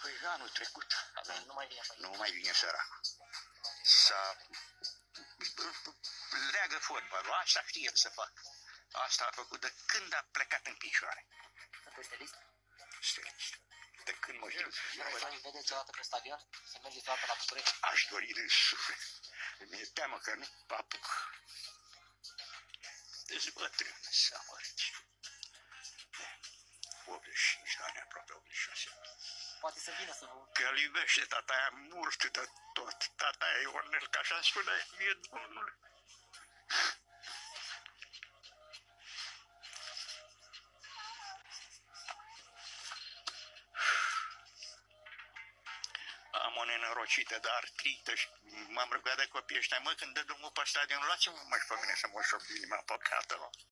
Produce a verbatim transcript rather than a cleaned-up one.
Păi anul trecut avem, Nu mai vine așa. nu mai vine săracul. S-a... leagă fotbalul, asta știe să facă. Asta a făcut de când a plecat în picioare. Sunteți stelist? Stelist. De când mă știu. Vreți să-i vedeți o dată pe stadion? Să mergeți o dată la București? Aș dori din suflet. Mi-e teamă că nu apuc. Deci bătrân, seamărăci. optzeci și cinci de ani, aproape optzeci și șase. Poate să vină să vă... Că îl iubește tata aia mult de tot. Tata aia Ionel, ca așa spune mie Domnul. Am o nenorocită de artrită și m-am rugat de copii ăștia, mă, când dă drumul pe stadion, luați-mă mă și pe mine să mă șop inima păcată, mă.